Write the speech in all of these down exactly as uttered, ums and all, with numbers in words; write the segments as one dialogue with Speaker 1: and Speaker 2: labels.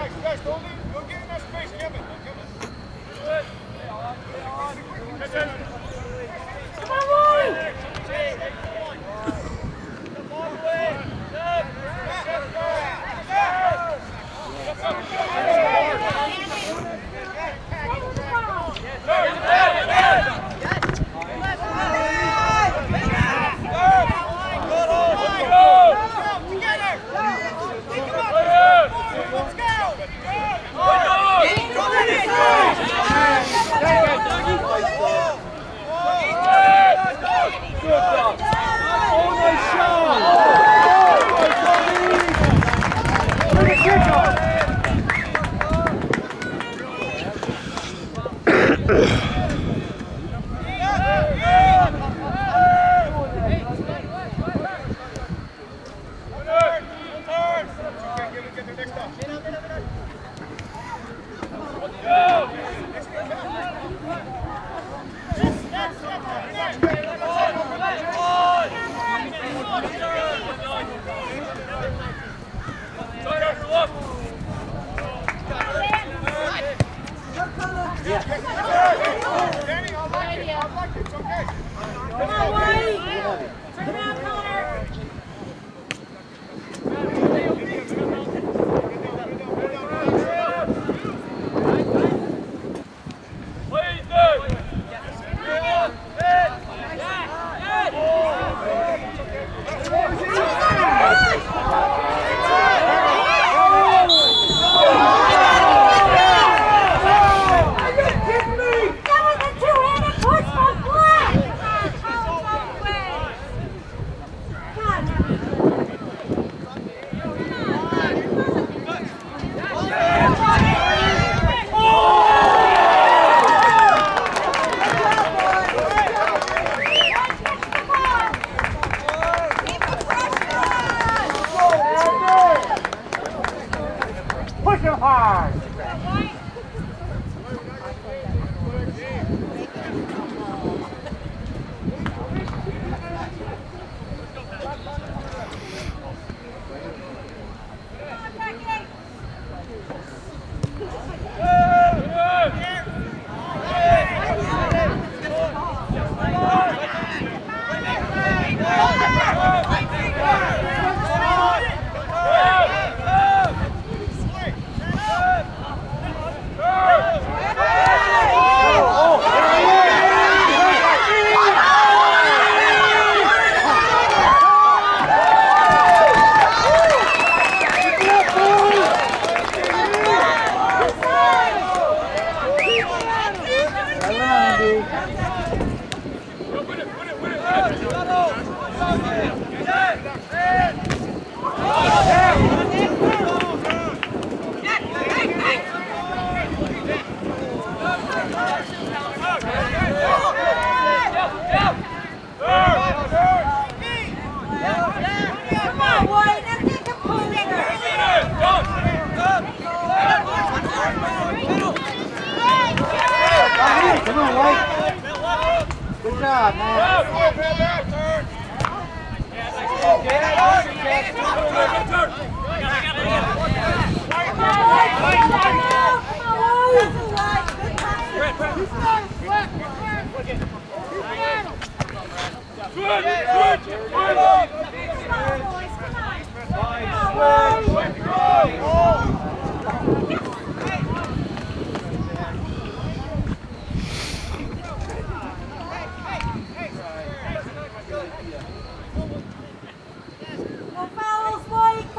Speaker 1: No fouls, Mike!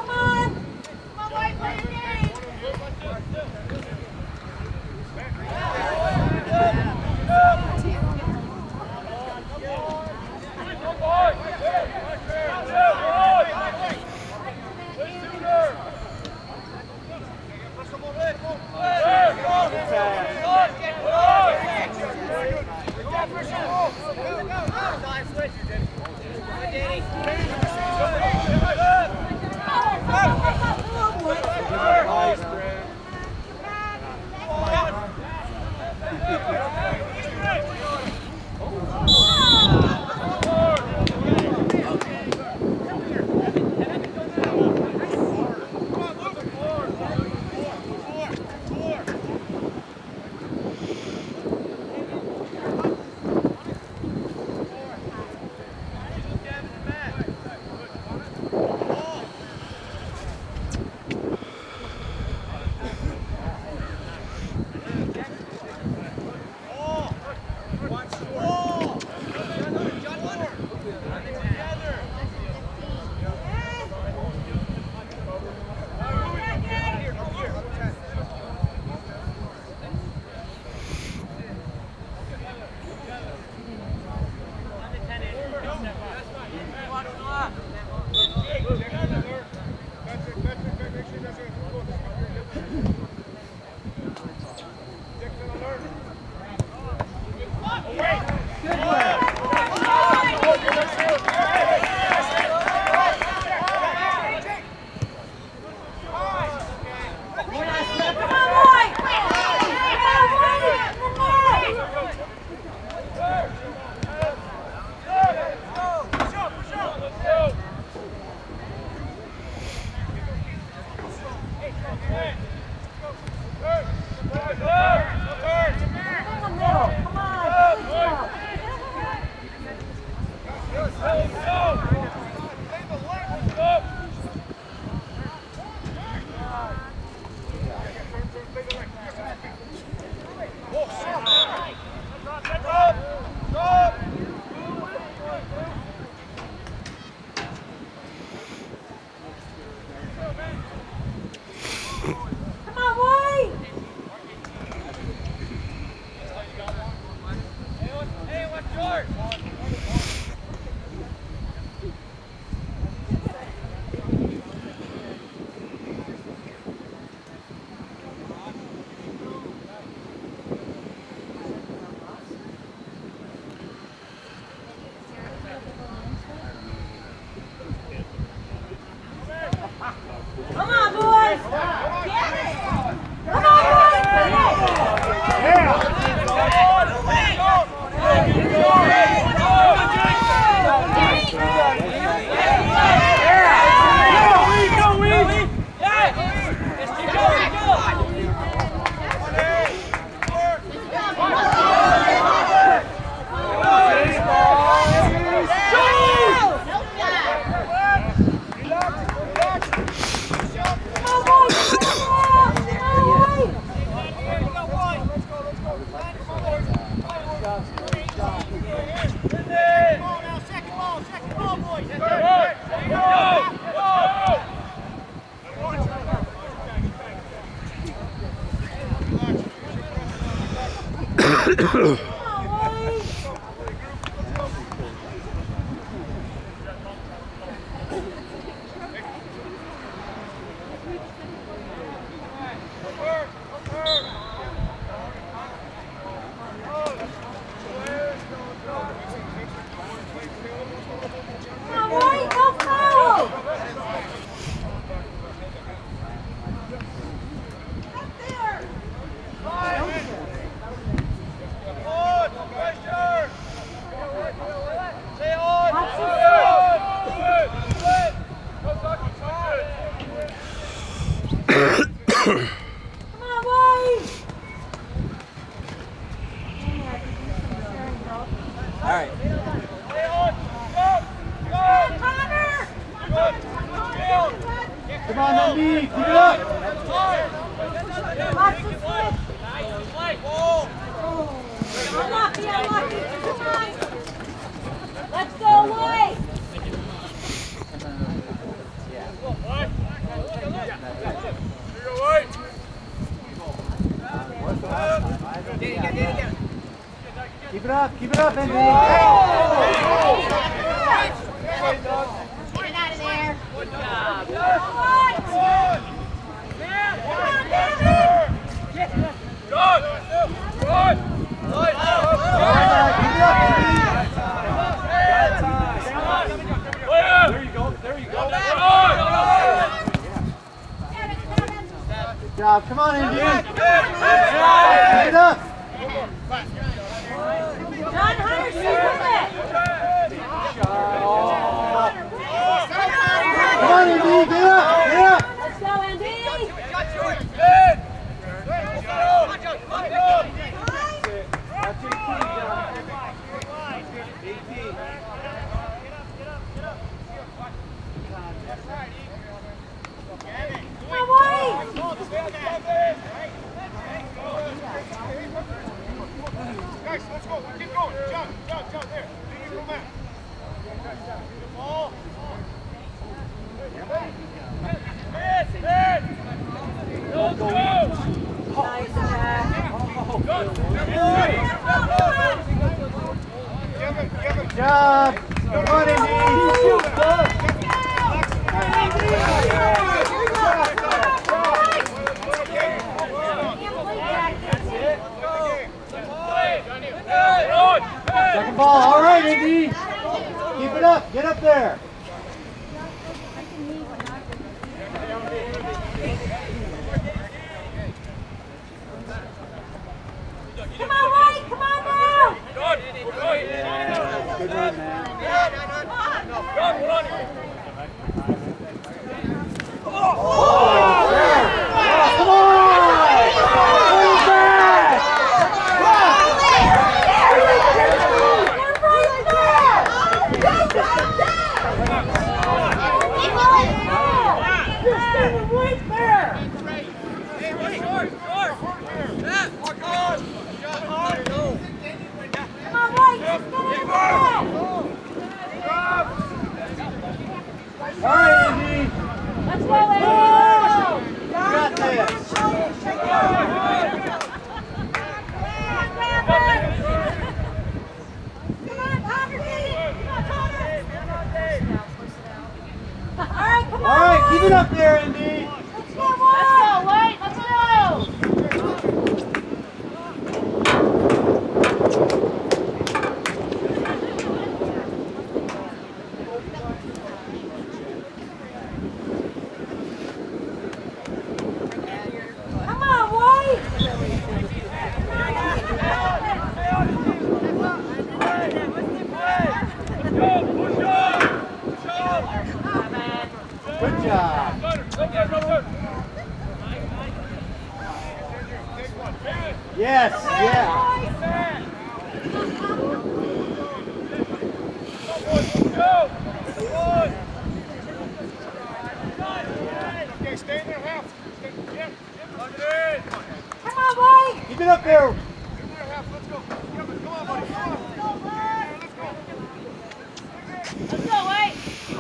Speaker 1: Keep it up, keep it up, Andy.
Speaker 2: Get out of there. Good job. Good.
Speaker 3: There you go, there you go.
Speaker 1: Good job, come on, Andy. Keep it up.
Speaker 2: John Hunter, shoot with it.
Speaker 1: Come on, Andy, get up, get up.
Speaker 2: Let's go, Andy. Come on,
Speaker 4: Guys, let's go. Keep going. Jump, jump, jump there. Then you come back. Ball. Hit, hit. Go, go.
Speaker 2: Nice, Jack.
Speaker 4: Good. Give him, give him.
Speaker 1: Good job. Come on, Andy. Second ball, all right, Andy. Keep it up, get up there.
Speaker 2: Come on, White, come on now.
Speaker 1: Yeah, good run, man. Oh, yeah. Come on! Bring back! Yes, yeah.
Speaker 4: Okay, stay in there, half. Stay, yeah.
Speaker 2: Come on, White.
Speaker 1: Keep it up there.
Speaker 4: In there, half. Let's go. Come on, buddy. Come on. Let's go.
Speaker 2: Let's go, White.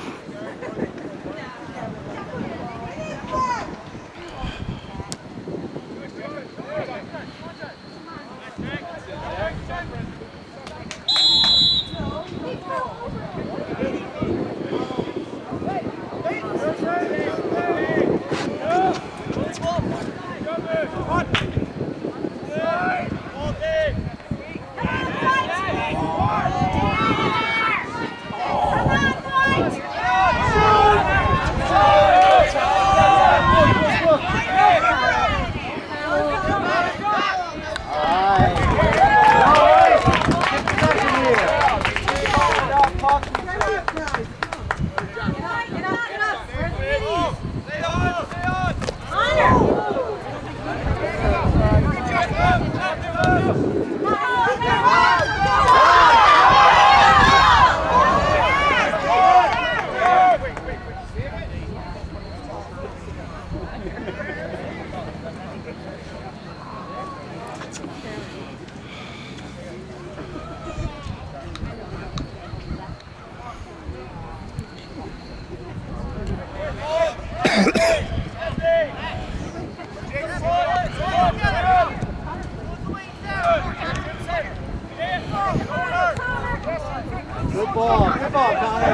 Speaker 1: Good ball, good ball, Connor.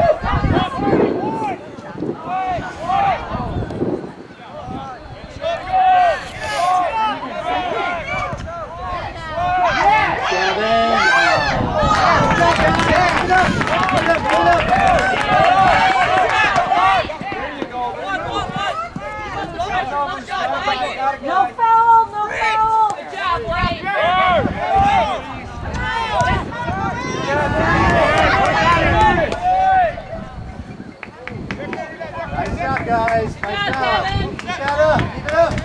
Speaker 2: No foul, no foul. Good job, White.
Speaker 1: Nice job, guys. Nice
Speaker 2: Good job,
Speaker 1: job.
Speaker 2: Kevin.
Speaker 1: Keep that up. Keep it up.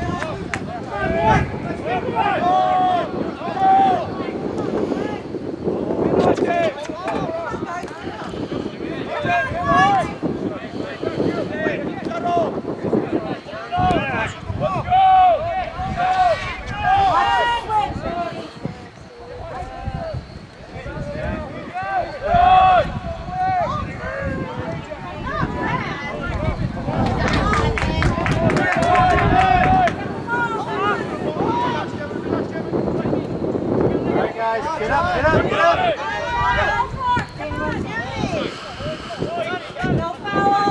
Speaker 1: Guys, get up, get up, get up!
Speaker 2: No foul.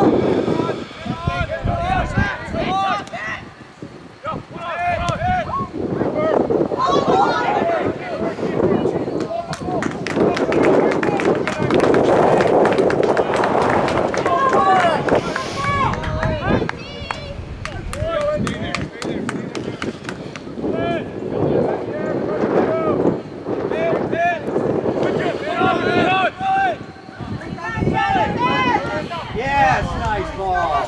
Speaker 1: Yes, nice ball.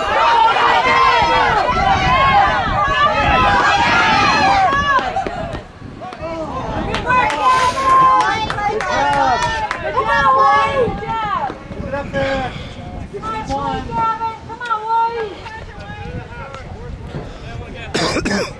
Speaker 1: Good job.
Speaker 2: Good job, White. Good job.
Speaker 1: Keep it up there. Give me one.
Speaker 2: Come on, White.